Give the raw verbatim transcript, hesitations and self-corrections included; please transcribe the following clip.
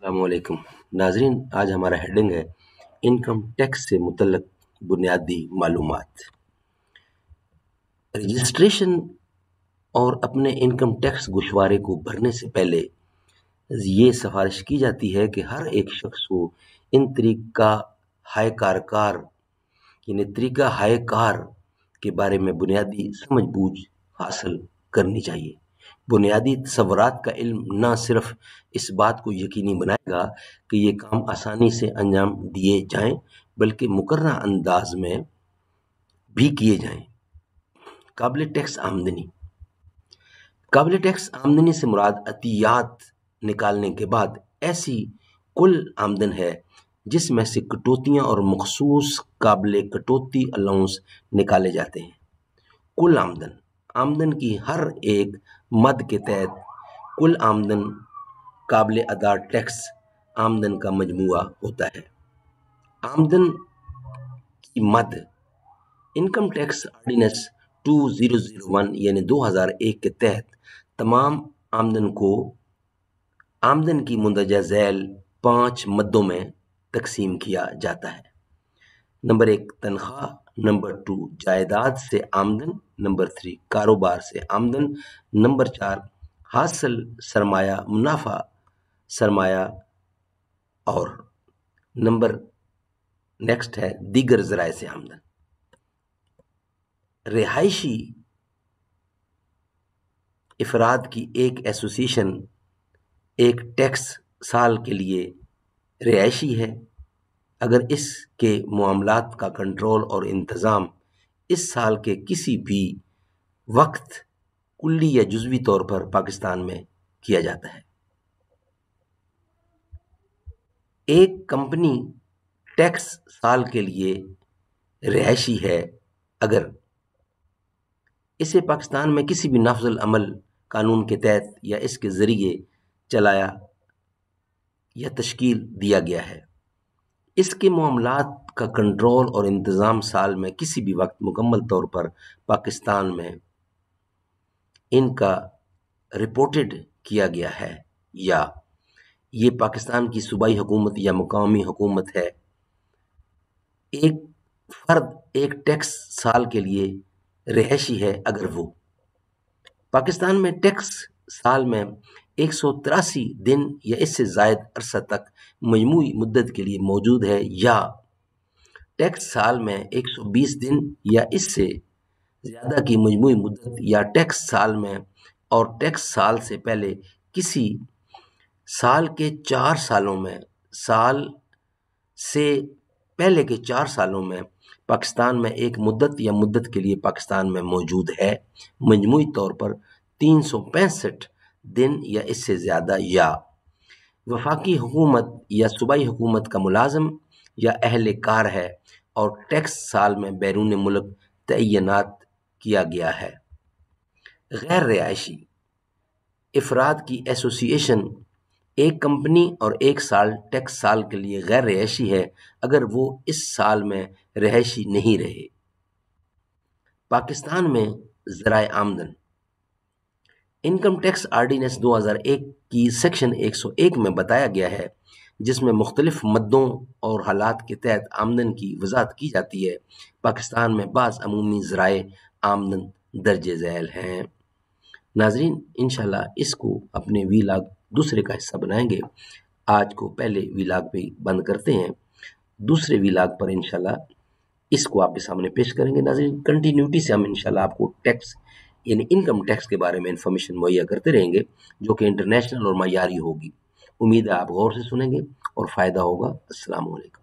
السلام علیکم ناظرین، آج ہمارا ہیڈنگ ہے انکم ٹیکس سے متعلق بنیادی معلومات۔ رجسٹریشن اور اپنے انکم ٹیکس گوشوارے کو بھرنے سے پہلے یہ سفارش کی جاتی ہے کہ ہر ایک شخص کو ان طریقہ ہائے کار کار یعنی طریقہ ہائے کار کے بارے میں بنیادی سمجھ بوجھ حاصل کرنی چاہیے۔ بنیادی تصورات کا علم نہ صرف اس بات کو یقینی بنائے گا کہ یہ کام آسانی سے انجام دیے جائیں بلکہ مقررہ انداز میں بھی کیے جائیں۔ قابل ٹیکس آمدنی۔ قابل ٹیکس آمدنی سے مراد عطیات نکالنے کے بعد ایسی کل آمدن ہے جس میں سے کٹوتیاں اور مخصوص قابل کٹوتی الاؤنس نکالے جاتے ہیں۔ کل آمدن آمدن کی ہر ایک مد کے تحت کل آمدن قابل ادا ٹیکس آمدن کا مجموعہ ہوتا ہے۔ آمدن کی مد انکم ٹیکس آرڈیننس دو ہزار ایک یعنی دو ہزار ایک کے تحت تمام آمدن کو آمدن کی مندرجہ ذیل پانچ مدوں میں تقسیم کیا جاتا ہے۔ نمبر ایک تنخواہ، نمبر دو جائیداد سے آمدن، نمبر تین کاروبار سے آمدن، نمبر چار حاصل سرمایہ منافع سرمایہ اور نمبر نیکسٹ ہے دیگر ذرائع سے آمدن۔ رہائشی افراد کی ایک ایسوسی ایشن ایک ٹیکس سال کے لیے رہائشی ہے اگر اس کے معاملات کا کنٹرول اور انتظام اس سال کے کسی بھی وقت کلی یا جزوی طور پر پاکستان میں کیا جاتا ہے۔ ایک کمپنی ٹیکس سال کے لیے رہائشی ہے اگر اسے پاکستان میں کسی بھی نافذ العمل قانون کے تحت یا اس کے ذریعے چلایا یا تشکیل دیا گیا ہے، اس کے معاملات کا کنٹرول اور انتظام سال میں کسی بھی وقت مکمل طور پر پاکستان میں ان کا رپورٹڈ کیا گیا ہے یا یہ پاکستان کی صوبائی حکومت یا مقامی حکومت ہے۔ ایک فرد ایک ٹیکس سال کے لیے رہائشی ہے اگر وہ پاکستان میں ٹیکس سال میں ایک سو تراسی دن یا اس سے زائد عرصہ تک مجموعی مدت کے لیے موجود ہے، یا ٹیکس سال میں ایک سو بیس دن یا اس سے زیادہ کی مجموعی مدت، یا ٹیکس سال میں اور ٹیکس سال سے پہلے کسی سال کے چار سالوں میں سال سے پہلے کے چار سالوں میں پاکستان میں ایک مدت یا مدت کے لیے پاکستان میں موجود ہے، مجموعی طور پر تین سو پینسٹھ دن یا اس سے زیادہ، یا وفاقی حکومت یا صوبائی حکومت کا ملازم یا اہل کار ہے اور ٹیکس سال میں بیرون ملک تعینات کیا گیا ہے۔ غیر رہائشی افراد کی ایسوسی ایشن ایک کمپنی اور ایک سال ٹیکس سال کے لیے غیر رہائشی ہے اگر وہ اس سال میں رہائشی نہیں رہے۔ پاکستان میں ذرائع آمدن انکم ٹیکس آرڈیننس دو ہزار ایک کی سیکشن ایک سو ایک میں بتایا گیا ہے، جس میں مختلف مدوں اور حالات کے تحت آمدن کی وضاحت کی جاتی ہے۔ پاکستان میں بعض عمومی ذرائع آمدن درج ذیل ہیں۔ ناظرین، انشاءاللہ اس کو اپنے وی لاگ دوسرے کا حصہ بنائیں گے۔ آج کو پہلے وی لاگ پہ بند کرتے ہیں، دوسرے وی لاگ پر انشاءاللہ اس کو آپ کے سامنے پیش کریں گے۔ ناظرین، کنٹینیوٹی سے ہم انشاءاللہ آپ کو ٹیکس یعنی انکم ٹیکس کے بارے میں انفارمیشن مہیا کرتے رہیں گے جو کہ انٹرنیشنل اور معیاری ہوگی۔ امید ہے آپ غور سے سنیں گے اور فائدہ ہوگا۔ السلام علیکم۔